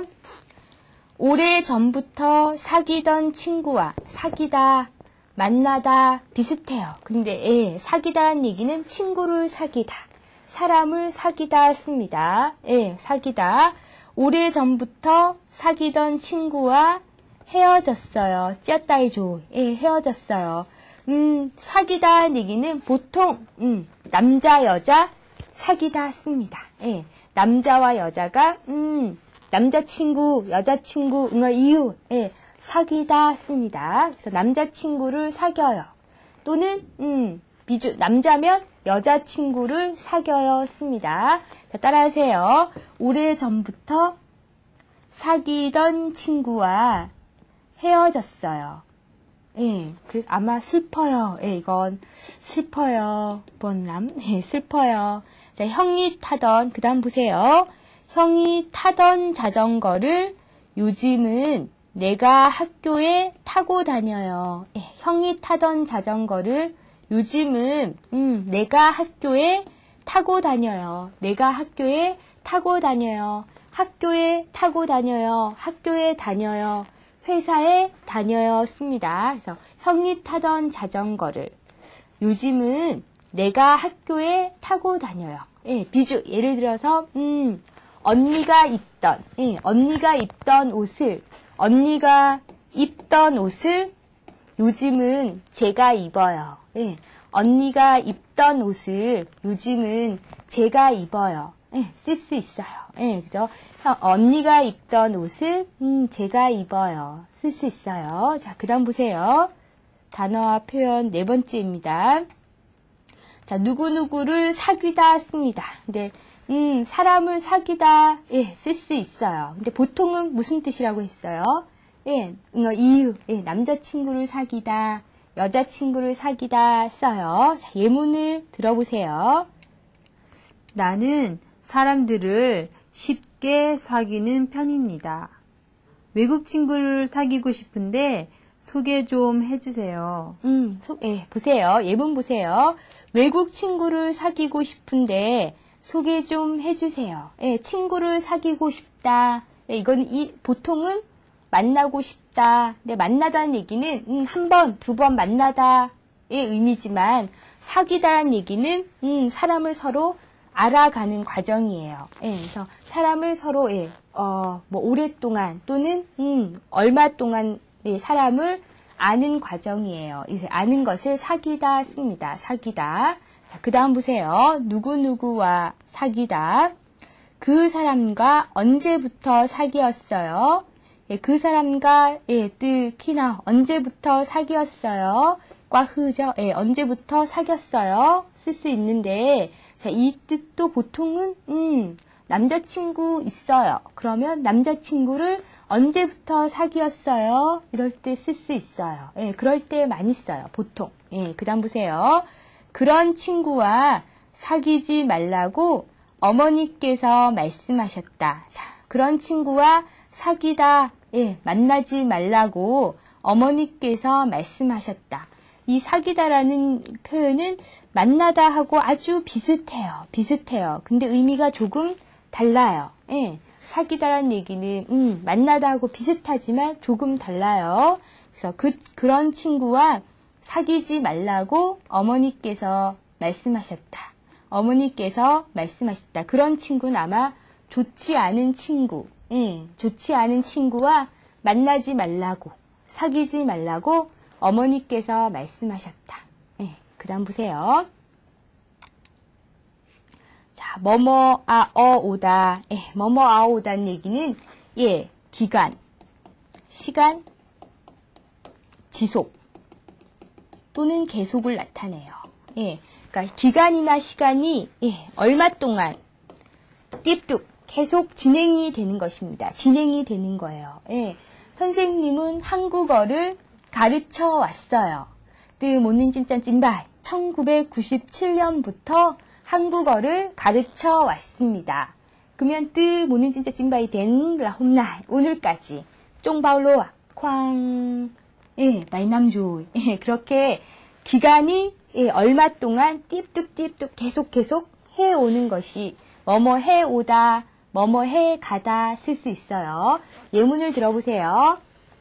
오래 전부터 사귀던 친구와 사귀다, 만나다 비슷해요. 근데 예, 사귀다란 얘기는 친구를 사귀다, 사람을 사귀다 씁니다. 예, 사귀다. 오래 전부터 사귀던 친구와 헤어졌어요. 찌었다이죠. 예, 헤어졌어요. 음, 사귀다란 얘기는 보통 음, 남자 여자 사귀다 씁니다. 예, 남자와 여자가 음, 남자친구, 여자친구, 응어 이유, 예, 사귀다 씁니다. 그래서 남자친구를 사겨요. 또는, 음, 비주, 남자면 여자친구를 사겨요 씁니다. 자, 따라하세요. 오래 전부터 사귀던 친구와 헤어졌어요. 예, 그래서 아마 슬퍼요. 예, 이건 슬퍼요. 번람, 예, 슬퍼요. 자, 형이 타던, 그 다음 보세요. 형이 타던 자전거를 요즘은 내가 학교에 타고 다녀요. 예, 형이 타던 자전거를 요즘은 음, 내가 학교에 타고 다녀요. 내가 학교에 타고 다녀요. 학교에 타고 다녀요. 학교에 다녀요. 회사에 다녀요 씁니다. 그래서 형이 타던 자전거를 요즘은 내가 학교에 타고 다녀요. 예, 비주 예를 들어서 음, 언니가 입던 예, 언니가 입던 옷을 언니가 입던 옷을 요즘은 제가 입어요. 예, 언니가 입던 옷을 요즘은 제가 입어요. 예, 쓸 수 있어요. 예, 그죠? 언니가 입던 옷을 음, 제가 입어요. 쓸 수 있어요. 자, 그 다음 보세요. 단어와 표현 네 번째입니다. 자, 누구누구를 사귀다 씁니다. 근데 음, 사람을 사귀다, 예, 쓸 수 있어요. 근데 보통은 무슨 뜻이라고 했어요? 예, 이유, 예, 남자친구를 사귀다, 여자친구를 사귀다 써요. 자, 예문을 들어보세요. 나는 사람들을 쉽게 사귀는 편입니다. 외국 친구를 사귀고 싶은데 소개 좀 해주세요. 음, 소, 예, 보세요. 예문 보세요. 외국 친구를 사귀고 싶은데 소개 좀 해주세요. 예, 친구를 사귀고 싶다. 예, 이건 이 보통은 만나고 싶다. 근데 만나다는 얘기는 음, 한 번, 두 번 만나다의 의미지만 사귀다라는 얘기는 음, 사람을 서로 알아가는 과정이에요. 예, 그래서 사람을 서로 예, 어, 뭐 오랫동안 또는 음, 얼마 동안 예, 사람을 아는 과정이에요. 아는 것을 사귀다 씁니다. 사귀다. 자, 그 다음 보세요. 누구누구와 사귀다. 그 사람과 언제부터 사귀었어요? 예, 그 사람과 예, 뜨키나 언제부터 사귀었어요? 꽈흐죠. 예, 언제부터 사귀었어요? 쓸 수 있는데 자, 이 뜻도 보통은 음, 남자친구 있어요. 그러면 남자친구를 언제부터 사귀었어요? 이럴 때 쓸 수 있어요. 예, 그럴 때 많이 써요. 보통. 예, 그 다음 보세요. 그런 친구와 사귀지 말라고 어머니께서 말씀하셨다. 자, 그런 친구와 사귀다, 예, 만나지 말라고 어머니께서 말씀하셨다. 이 사귀다라는 표현은 만나다 하고 아주 비슷해요. 비슷해요. 근데 의미가 조금 달라요. 예, 사귀다라는 얘기는 음, 만나다 하고 비슷하지만 조금 달라요. 그래서 그, 그런 친구와 사귀지 말라고 어머니께서 말씀하셨다. 어머니께서 말씀하셨다. 그런 친구는 아마 좋지 않은 친구, 예, 좋지 않은 친구와 만나지 말라고, 사귀지 말라고 어머니께서 말씀하셨다. 예, 그 다음 보세요. 자, 뭐뭐 아 어 오다. 예, 뭐뭐 아 오다는 얘기는 예, 기간, 시간, 지속 또는 계속을 나타내요. 예, 그러니까 기간이나 시간이 예, 얼마 동안 띠뚝 계속 진행이 되는 것입니다. 진행이 되는 거예요. 예, 선생님은 한국어를 가르쳐 왔어요. 뜨 모는 진짜 찐바이 천구백구십칠 년부터 한국어를 가르쳐 왔습니다. 그러면 뜨 모는 진짜 찐바이 된라 홈날 오늘까지 쫑바울로와 쾅 예, 말남조 예, 그렇게 기간이 예, 얼마 동안 띠뚝띠뚝 계속 계속 해오는 것이 뭐뭐 해오다, 뭐뭐 해가다 쓸 수 있어요. 예문을 들어보세요.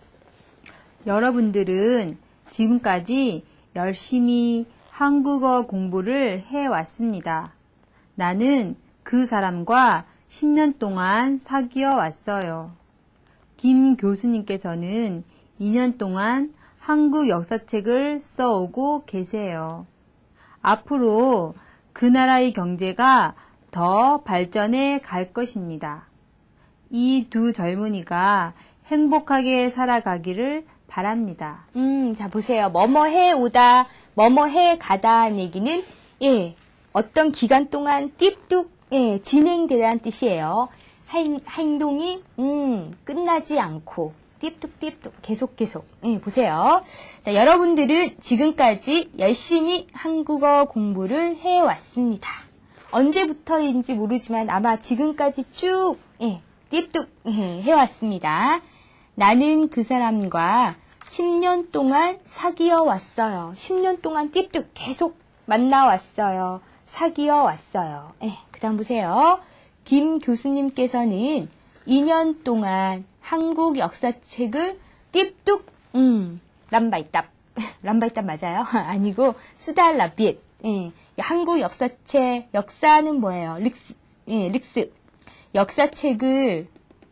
여러분들은 지금까지 열심히 한국어 공부를 해왔습니다. 나는 그 사람과 십 년 동안 사귀어 왔어요. 김 교수님께서는 이 년 동안 한국 역사책을 써오고 계세요. 앞으로 그 나라의 경제가 더 발전해 갈 것입니다. 이 두 젊은이가 행복하게 살아가기를 바랍니다. 음, 자, 보세요. 뭐뭐 해 오다, 뭐뭐 해 가다는 얘기는, 예, 어떤 기간 동안 띠뚝, 예, 진행되다는 뜻이에요. 행, 행동이, 음, 끝나지 않고, 띠뚝띠뚝, 계속, 계속. 예, 보세요. 자, 여러분들은 지금까지 열심히 한국어 공부를 해왔습니다. 언제부터인지 모르지만 아마 지금까지 쭉, 예, 띠뚝, 예, 해왔습니다. 나는 그 사람과 십 년 동안 사귀어 왔어요. 십 년 동안 띠뚝 계속 만나왔어요. 사귀어 왔어요. 예, 그 다음 보세요. 김 교수님께서는 이 년 동안 한국 역사책을 띠뚝, 음, 람바이답. 람바이답 맞아요? 아니고, 스달라빗. 예, 한국 역사책, 역사는 뭐예요? 릭스, 예, 릭스. 역사책을,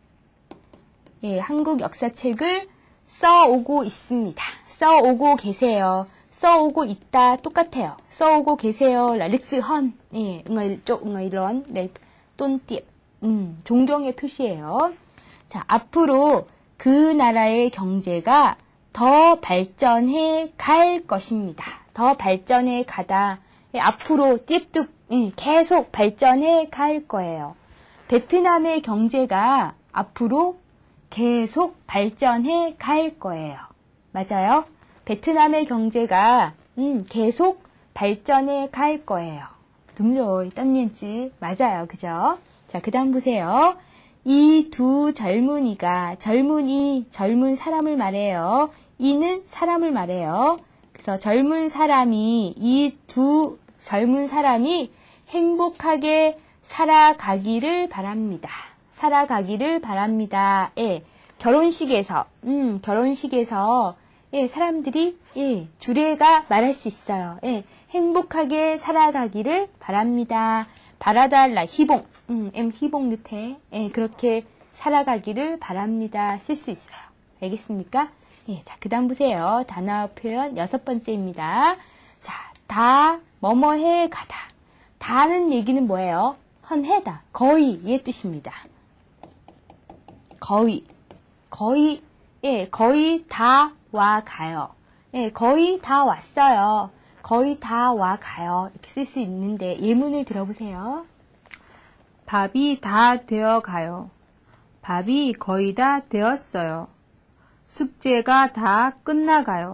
예, 한국 역사책을 써오고 있습니다. 써오고 계세요. 써오고 있다 똑같아요. 써오고 계세요. 릭스 헌. 예, 응을 쪽 응을런 네, 똔띠. 음, 존경의 표시예요. 자, 앞으로 그 나라의 경제가 더 발전해 갈 것입니다. 더 발전해 가다. 예, 앞으로 띠뚝 예, 계속 발전해 갈 거예요. 베트남의 경제가 앞으로 계속 발전해 갈 거예요. 맞아요? 베트남의 경제가 음, 계속 발전해 갈 거예요. 둠요, 땀니지 맞아요. 그죠? 자, 그 다음 보세요. 이 두 젊은이가, 젊은이, 젊은 사람을 말해요. 이는 사람을 말해요. 그래서 젊은 사람이, 이 두 젊은 사람이 행복하게 살아가기를 바랍니다. 살아가기를 바랍니다. 예, 결혼식에서, 음, 결혼식에서, 예, 사람들이, 예, 주례가 말할 수 있어요. 예, 행복하게 살아가기를 바랍니다. 바라달라, 희봉, 음, 엠 희봉 늦해. 예, 그렇게 살아가기를 바랍니다. 쓸 수 있어요. 알겠습니까? 예, 자, 그 다음 보세요. 단어 표현 여섯 번째입니다. 자, 다, 뭐뭐해, 가다. 다는 얘기는 뭐예요? 헌해다. 거의, 의 뜻입니다. 거의, 거의, 예, 거의 다 와 가요. 예, 거의 다 왔어요. 거의 다 와 가요. 이렇게 쓸 수 있는데 예문을 들어보세요. 밥이 다 되어 가요. 밥이 거의 다 되었어요. 숙제가 다 끝나가요.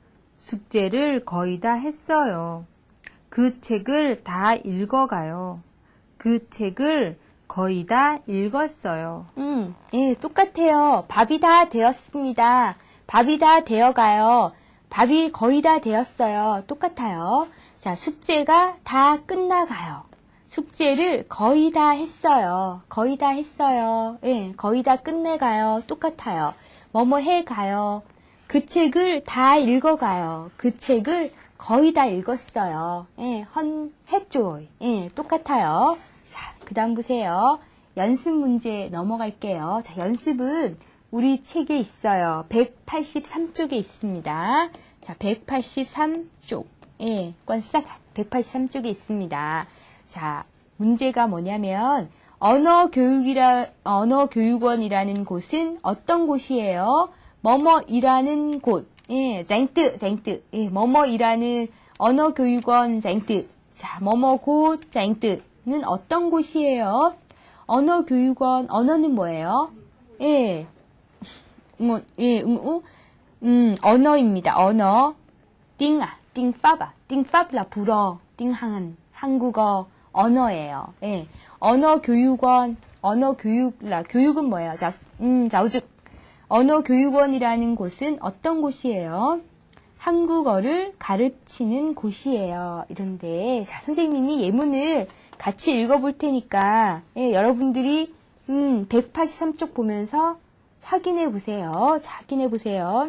숙제를 거의 다 했어요. 그 책을 다 읽어가요. 그 책을 거의 다 읽었어요. 음, 예, 똑같아요. 밥이 다 되었습니다. 밥이 다 되어가요. 밥이 거의 다 되었어요. 똑같아요. 자, 숙제가 다 끝나가요. 숙제를 거의 다 했어요. 거의 다 했어요. 예, 거의 다 끝내가요. 똑같아요. 뭐뭐 해가요. 그 책을 다 읽어가요. 그 책을 거의 다 읽었어요. 예, 헌, 했죠. 예, 똑같아요. 자, 그 다음 보세요. 연습 문제 넘어갈게요. 자, 연습은 우리 책에 있어요. 백팔십삼 쪽에 있습니다. 자, 백팔십삼 쪽. 예, 권싹 백팔십삼 쪽에 있습니다. 자, 문제가 뭐냐면, 언어 교육이라, 언어 교육원이라는 곳은 어떤 곳이에요? 뭐뭐이라는 곳. 예, 쟁뜨, 쟁뜨. 예, 뭐뭐이라는 언어 교육원 쟁뜨. 자, 뭐뭐 곳 쟁뜨는 어떤 곳이에요? 언어 교육원, 언어는 뭐예요? 예, 뭐, 예, 음, 우, 음, 언어입니다. 언어. 띵아, 띵파바, 띵파블라 불어, 띵항은 한국어 언어예요. 예, 언어 교육원, 언어 교육라, 교육은 뭐예요? 자, 음, 자우죽. 언어 교육원이라는 곳은 어떤 곳이에요? 한국어를 가르치는 곳이에요. 이런데, 자, 선생님이 예문을 같이 읽어볼 테니까, 예, 여러분들이, 음, 백팔십삼 쪽 보면서 확인해 보세요. 자, 확인해 보세요.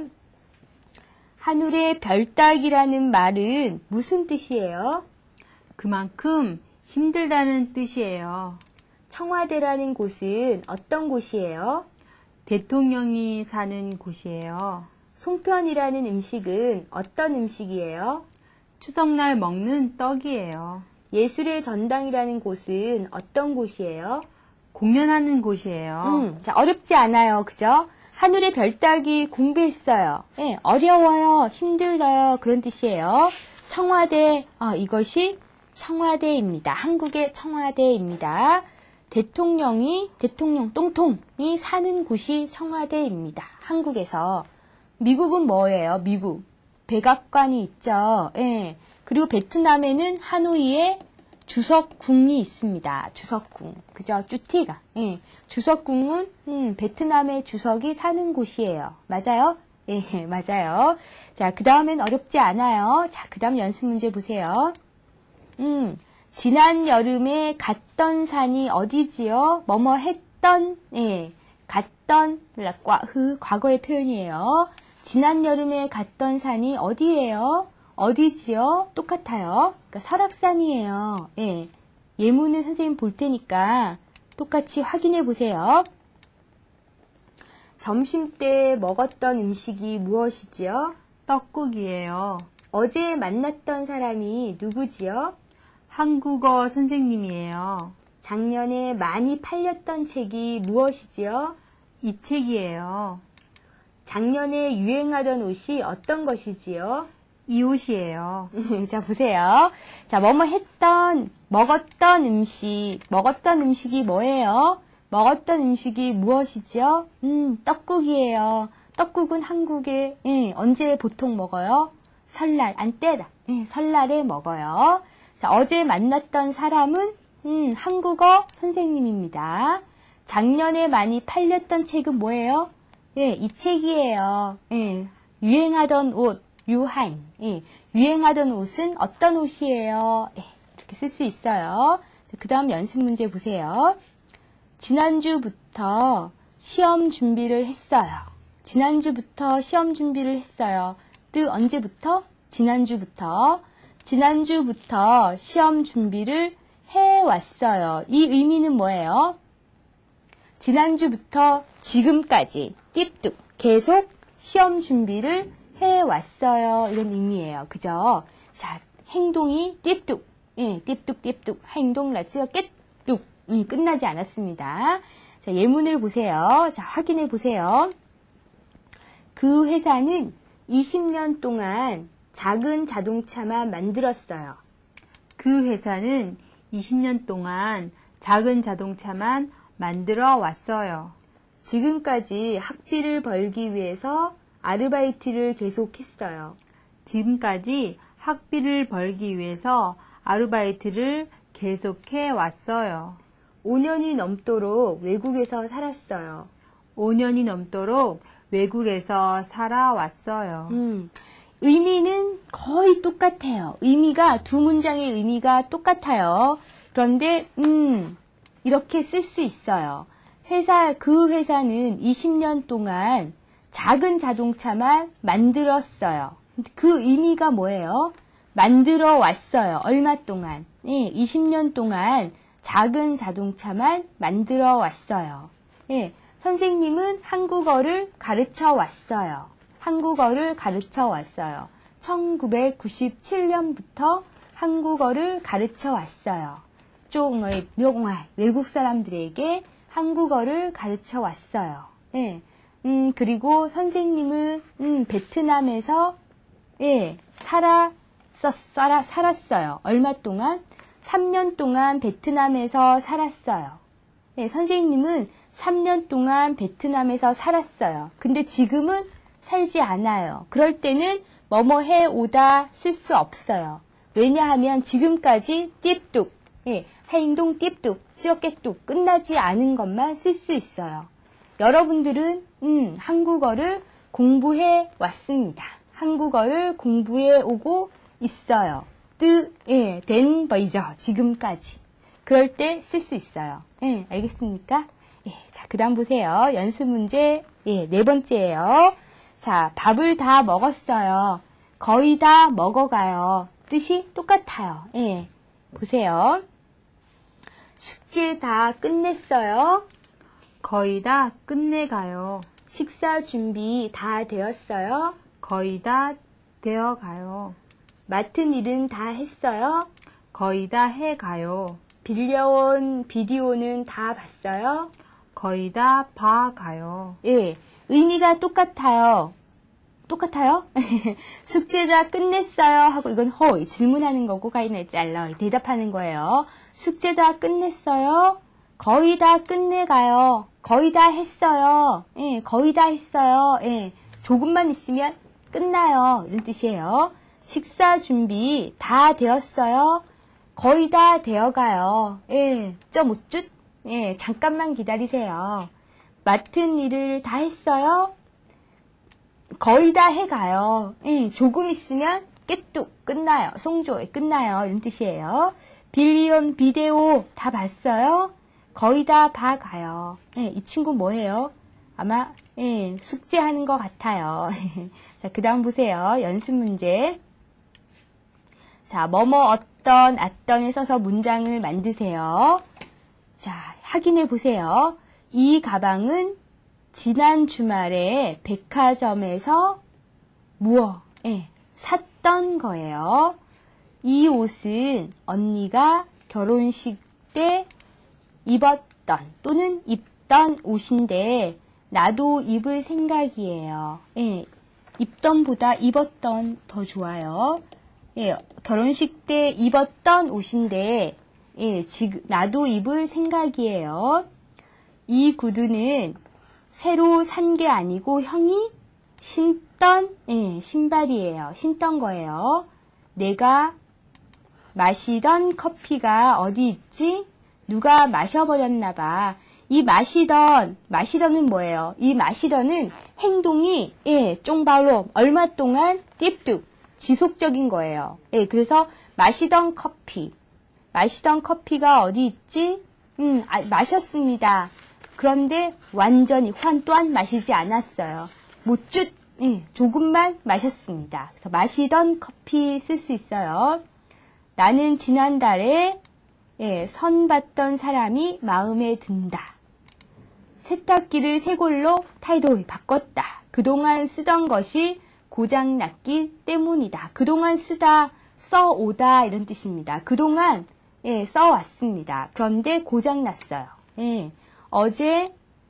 하늘의 별따기라는 말은 무슨 뜻이에요? 그만큼 힘들다는 뜻이에요. 청와대라는 곳은 어떤 곳이에요? 대통령이 사는 곳이에요. 송편이라는 음식은 어떤 음식이에요? 추석날 먹는 떡이에요. 예술의 전당이라는 곳은 어떤 곳이에요? 공연하는 곳이에요. 음, 자, 어렵지 않아요. 그죠? 하늘의 별따기 공부했어요. 예, 어려워요. 힘들어요. 그런 뜻이에요. 청와대, 어, 이것이 청와대입니다. 한국의 청와대입니다. 대통령이, 대통령, 똥통이 사는 곳이 청와대입니다. 한국에서. 미국은 뭐예요? 미국. 백악관이 있죠. 예. 그리고 베트남에는 하노이에 주석궁이 있습니다. 주석궁. 그죠? 쭈티가. 예. 주석궁은, 음, 베트남의 주석이 사는 곳이에요. 맞아요? 예, 맞아요. 자, 그 다음엔 어렵지 않아요. 자, 그 다음 연습 문제 보세요. 음, 지난 여름에 갔던 산이 어디지요? 뭐뭐 했던, 예, 갔던, 과, 과거의 표현이에요. 지난 여름에 갔던 산이 어디예요? 어디지요? 똑같아요. 그러니까 설악산이에요. 예, 예문을 선생님 볼 테니까 똑같이 확인해 보세요. 점심 때 먹었던 음식이 무엇이지요? 떡국이에요. 어제 만났던 사람이 누구지요? 한국어 선생님이에요. 작년에 많이 팔렸던 책이 무엇이지요? 이 책이에요. 작년에 유행하던 옷이 어떤 것이지요? 이 옷이에요. 자, 보세요. 자, 뭐뭐 했던, 먹었던 음식, 먹었던 음식이 뭐예요? 먹었던 음식이 무엇이지요? 음, 떡국이에요. 떡국은 한국에, 예, 언제 보통 먹어요? 설날, 안때다. 예, 설날에 먹어요. 자, 어제 만났던 사람은, 음, 한국어 선생님입니다. 작년에 많이 팔렸던 책은 뭐예요? 예, 이 책이에요. 예, 유행하던 옷, 유행. 예, 유행하던 옷은 어떤 옷이에요? 예, 이렇게 쓸 수 있어요. 그 다음 연습 문제 보세요. 지난주부터 시험 준비를 했어요. 지난주부터 시험 준비를 했어요. 그 언제부터? 지난주부터. 지난주부터 시험 준비를 해왔어요. 이 의미는 뭐예요? 지난주부터 지금까지 띠뚝 계속 시험 준비를 해왔어요. 이런 의미예요. 그죠? 자, 행동이 띠뚝, 예, 띠뚝 띠뚝 행동 라츠가 깨뚝, 음, 끝나지 않았습니다. 자, 예문을 보세요. 자, 확인해 보세요. 그 회사는 이십 년 동안 작은 자동차만 만들었어요. 그 회사는 이십 년 동안 작은 자동차만 만들어 왔어요. 지금까지 학비를 벌기 위해서 아르바이트를 계속했어요. 지금까지 학비를 벌기 위해서 아르바이트를 계속해 왔어요. 오 년이 넘도록 외국에서 살았어요. 오 년이 넘도록 외국에서 살아왔어요. 음, 의미는 거의 똑같아요. 의미가 두 문장의 의미가 똑같아요. 그런데 음, 이렇게 쓸 수 있어요. 회사 그 회사는 이십 년 동안 작은 자동차만 만들었어요. 그 의미가 뭐예요? 만들어 왔어요. 얼마 동안? 예, 이십 년 동안 작은 자동차만 만들어 왔어요. 예, 선생님은 한국어를 가르쳐 왔어요. 한국어를 가르쳐 왔어요. 천구백구십칠 년부터 한국어를 가르쳐 왔어요. 정말 외국 사람들에게 한국어를 가르쳐 왔어요. 예, 음, 그리고 선생님은 음, 베트남에서 예, 살아, 써, 살아, 살았어요. 얼마 동안? 삼 년 동안 베트남에서 살았어요. 예, 선생님은 삼 년 동안 베트남에서 살았어요. 근데 지금은 살지 않아요. 그럴 때는 뭐뭐 해 오다 쓸 수 없어요. 왜냐하면 지금까지 띠뚝, 예, 행동 띠뚝, 찌어깨뚝 끝나지 않은 것만 쓸 수 있어요. 여러분들은 음, 한국어를 공부해 왔습니다. 한국어를 공부해 오고 있어요. 뜨, 예, 된 버이죠. 지금까지. 그럴 때 쓸 수 있어요. 예, 알겠습니까? 예, 자, 그 다음 보세요. 연습 문제, 예, 네 번째예요. 자, 밥을 다 먹었어요. 거의 다 먹어가요. 뜻이 똑같아요. 예, 보세요. 숙제 다 끝냈어요. 거의 다 끝내가요. 식사 준비 다 되었어요. 거의 다 되어가요. 맡은 일은 다 했어요. 거의 다 해가요. 빌려온 비디오는 다 봤어요. 거의 다 봐가요. 예, 의미가 똑같아요. 똑같아요? 숙제 다 끝냈어요 하고 이건 허 질문하는 거고 가인을 잘라 대답하는 거예요. 숙제 다 끝냈어요. 거의 다 끝내가요. 거의 다 했어요. 예, 거의 다 했어요. 예, 조금만 있으면 끝나요. 이런 뜻이에요. 식사 준비 다 되었어요. 거의 다 되어가요. 예, 점 오 줄? 예, 잠깐만 기다리세요. 맡은 일을 다 했어요. 거의 다 해가요. 예, 조금 있으면 깨뚝 끝나요. 송조 끝나요. 이런 뜻이에요. 빌리온 비데오 다 봤어요. 거의 다 봐가요. 예, 이 친구 뭐예요? 아마 예, 숙제하는 것 같아요. 자, 그 다음 보세요. 연습 문제. 자, 뭐뭐 어떤 어떤에 써서 문장을 만드세요. 자, 확인해 보세요. 이 가방은 지난 주말에 백화점에서 무엇? 예, 샀던 거예요. 이 옷은 언니가 결혼식 때 입었던 또는 입던 옷인데 나도 입을 생각이에요. 예, 입던보다 입었던 더 좋아요. 예, 결혼식 때 입었던 옷인데 예, 지금 나도 입을 생각이에요. 이 구두는 새로 산 게 아니고 형이 신던 예, 신발이에요. 신던 거예요. 내가 마시던 커피가 어디 있지? 누가 마셔버렸나 봐. 이 마시던, 마시던은 뭐예요? 이 마시던은 행동이 예, 쫑발로 얼마 동안 띠뚝 지속적인 거예요. 예, 그래서 마시던 커피. 마시던 커피가 어디 있지? 음, 아, 마셨습니다. 그런데 완전히 환 또한 마시지 않았어요. 못쭉 예, 조금만 마셨습니다. 그래서 마시던 커피 쓸 수 있어요. 나는 지난달에 예, 선 봤던 사람이 마음에 든다. 세탁기를 새 걸로 타이도 바꿨다. 그동안 쓰던 것이 고장났기 때문이다. 그동안 쓰다, 써오다 이런 뜻입니다. 그동안 예, 써왔습니다. 그런데 고장났어요. 예, 어제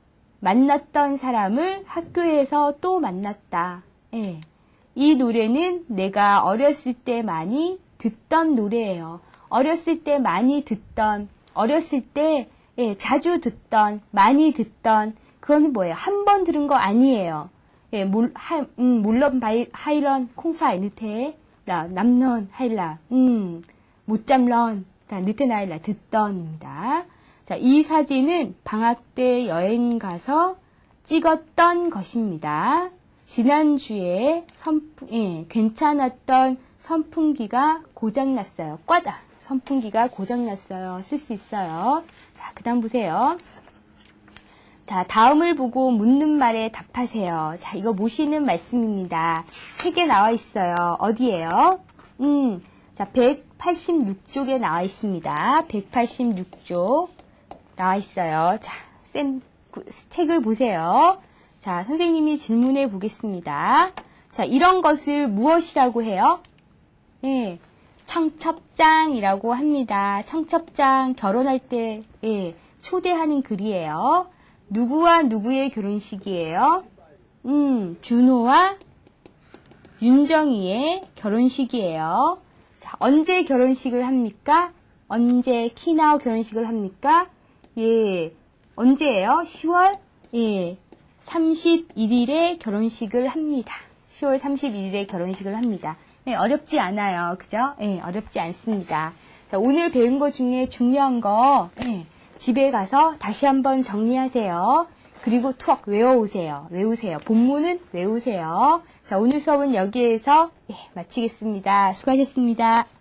만났던 사람을 학교에서 또 만났다. 예, 이 노래는 내가 어렸을 때 많이 듣던 노래예요. 어렸을 때 많이 듣던, 어렸을 때 예, 자주 듣던, 많이 듣던 그거는 뭐예요? 한 번 들은 거 아니에요. 예, 몰, 하, 음, 몰런 바이, 하이런, 콩파이, 느테, 라, 남넌, 하일라, 음, 못잠런, 자, 느테 나일라, 듣던입니다. 자, 이 사진은 방학 때 여행 가서 찍었던 것입니다. 지난주에 선풍, 예, 괜찮았던 선풍기가 고장났어요. 꽈다. 선풍기가 고장났어요. 쓸 수 있어요. 자, 그 다음 보세요. 자, 다음을 보고 묻는 말에 답하세요. 자, 이거 모시는 말씀입니다. 세 개 나와 있어요. 어디예요? 음, 자, 백팔십육 쪽에 나와 있습니다. 백팔십육 쪽 나와 있어요. 자, 쌤, 구, 책을 보세요. 자, 선생님이 질문해 보겠습니다. 자, 이런 것을 무엇이라고 해요? 예, 청첩장이라고 합니다. 청첩장, 결혼할 때, 예, 초대하는 글이에요. 누구와 누구의 결혼식이에요? 음, 준호와 윤정이의 결혼식이에요. 자, 언제 결혼식을 합니까? 언제 키나우 결혼식을 합니까? 예, 언제예요? 시월? 예, 삼십일 일에 결혼식을 합니다. 시월 삼십일 일에 결혼식을 합니다. 예, 어렵지 않아요. 그죠? 예, 어렵지 않습니다. 자, 오늘 배운 것 중에 중요한 거, 예, 집에 가서 다시 한번 정리하세요. 그리고 투억 외워오세요. 외우세요. 본문은 외우세요. 자, 오늘 수업은 여기에서 예, 마치겠습니다. 수고하셨습니다.